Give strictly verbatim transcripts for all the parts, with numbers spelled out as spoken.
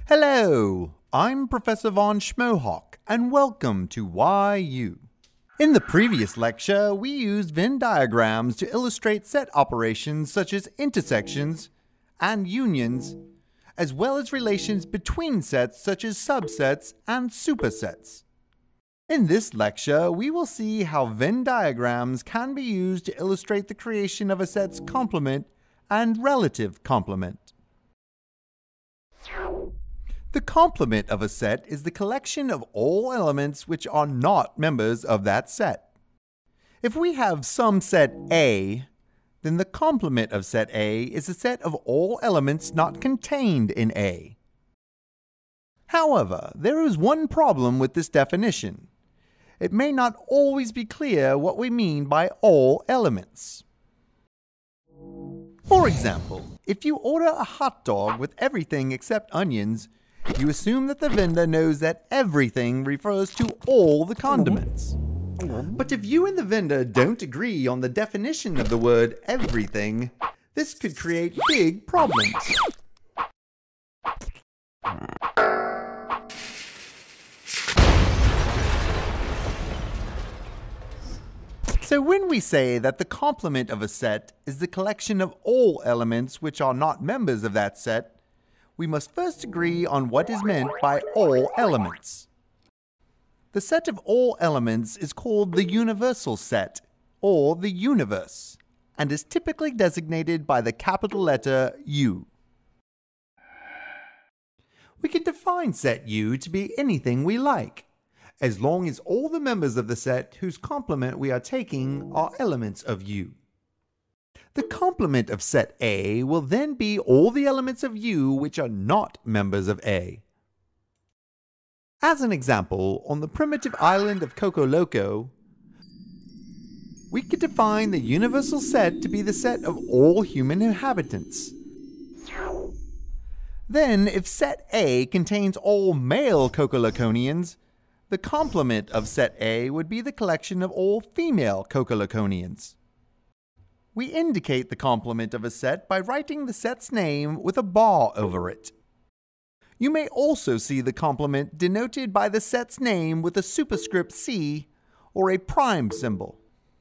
Hello, I'm Professor Von Schmohawk, and welcome to Y U. In the previous lecture, we used Venn diagrams to illustrate set operations such as intersections and unions, as well as relations between sets such as subsets and supersets. In this lecture, we will see how Venn diagrams can be used to illustrate the creation of a set's complement and relative complement. The complement of a set is the collection of all elements which are not members of that set. If we have some set A, then the complement of set A is a set of all elements not contained in A. However, there is one problem with this definition. It may not always be clear what we mean by all elements. For example, if you order a hot dog with everything except onions, you assume that the vendor knows that everything refers to all the condiments. But if you and the vendor don't agree on the definition of the word everything, this could create big problems. So when we say that the complement of a set is the collection of all elements which are not members of that set, we must first agree on what is meant by all elements. The set of all elements is called the universal set, or the universe, and is typically designated by the capital letter U. We can define set U to be anything we like, as long as all the members of the set whose complement we are taking are elements of U. The complement of set A will then be all the elements of U which are not members of A. As an example, on the primitive island of Coco Loco, we could define the universal set to be the set of all human inhabitants. Then, if set A contains all male Cocoloconians, the complement of set A would be the collection of all female Cocoloconians. We indicate the complement of a set by writing the set's name with a bar over it. You may also see the complement denoted by the set's name with a superscript C or a prime symbol.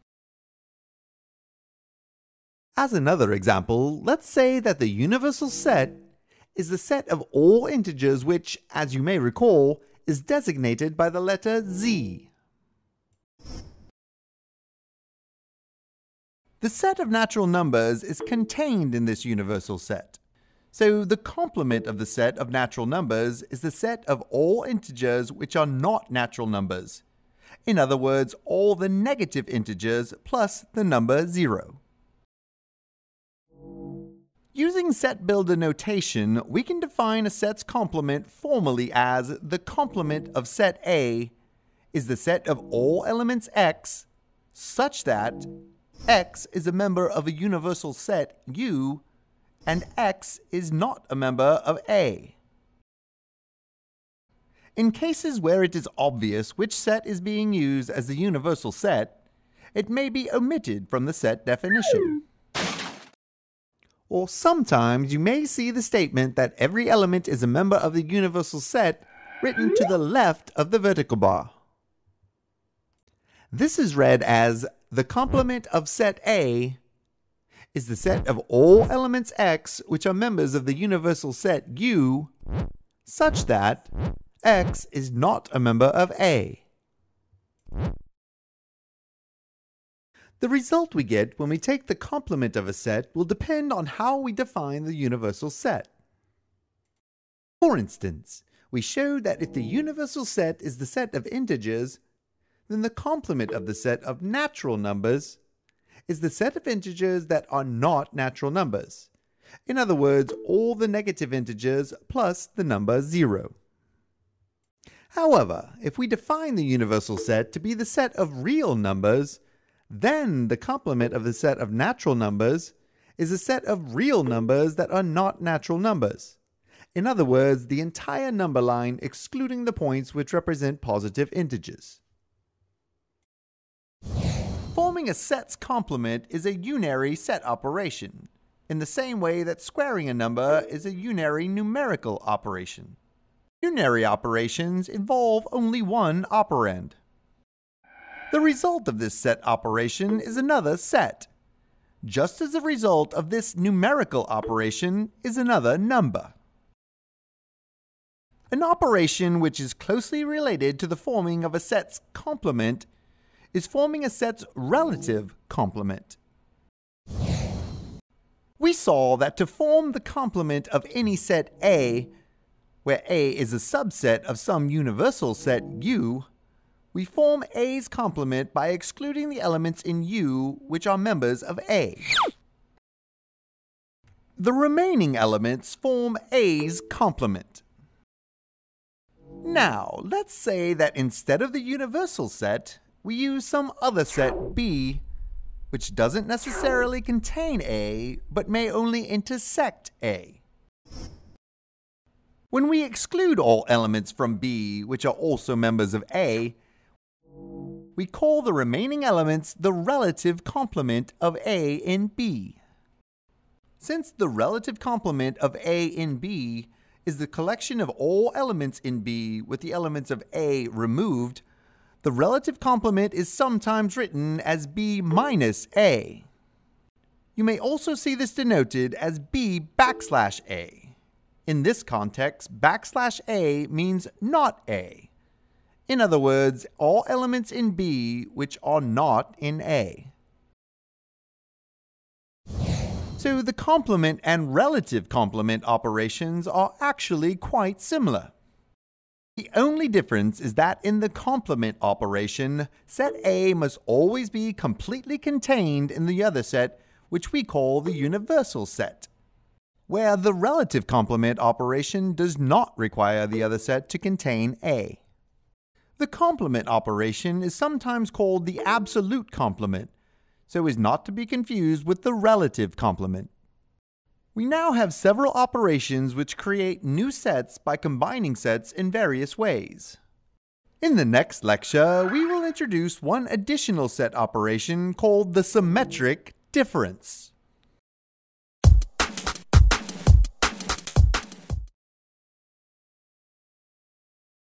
As another example, let's say that the universal set is the set of all integers which, as you may recall, is designated by the letter Z. The set of natural numbers is contained in this universal set. So the complement of the set of natural numbers is the set of all integers which are not natural numbers. In other words, all the negative integers plus the number zero. Using set builder notation, we can define a set's complement formally as the complement of set A is the set of all elements X such that X is a member of a universal set U, and X is not a member of A. In cases where it is obvious which set is being used as the universal set, it may be omitted from the set definition. Or sometimes you may see the statement that every element is a member of the universal set written to the left of the vertical bar. This is read as the complement of set A is the set of all elements X which are members of the universal set U, such that X is not a member of A. The result we get when we take the complement of a set will depend on how we define the universal set. For instance, we showed that if the universal set is the set of integers, then the complement of the set of natural numbers is the set of integers that are not natural numbers. In other words, all the negative integers plus the number zero. However, if we define the universal set to be the set of real numbers, then the complement of the set of natural numbers is a set of real numbers that are not natural numbers. In other words, the entire number line excluding the points which represent positive integers. Forming a set's complement is a unary set operation, in the same way that squaring a number is a unary numerical operation. Unary operations involve only one operand. The result of this set operation is another set, just as the result of this numerical operation is another number. An operation which is closely related to the forming of a set's complement is forming a set's relative complement. We saw that to form the complement of any set A, where A is a subset of some universal set U, we form A's complement by excluding the elements in U which are members of A. The remaining elements form A's complement. Now, let's say that instead of the universal set, we use some other set B, which doesn't necessarily contain A, but may only intersect A. When we exclude all elements from B, which are also members of A, we call the remaining elements the relative complement of A in B. Since the relative complement of A in B is the collection of all elements in B with the elements of A removed, the relative complement is sometimes written as B minus A. You may also see this denoted as B backslash A. In this context, backslash A means not A. In other words, all elements in B which are not in A. So the complement and relative complement operations are actually quite similar. The only difference is that in the complement operation, set A must always be completely contained in the other set, which we call the universal set, where the relative complement operation does not require the other set to contain A. The complement operation is sometimes called the absolute complement, so is not to be confused with the relative complement. We now have several operations which create new sets by combining sets in various ways. In the next lecture, we will introduce one additional set operation called the symmetric difference.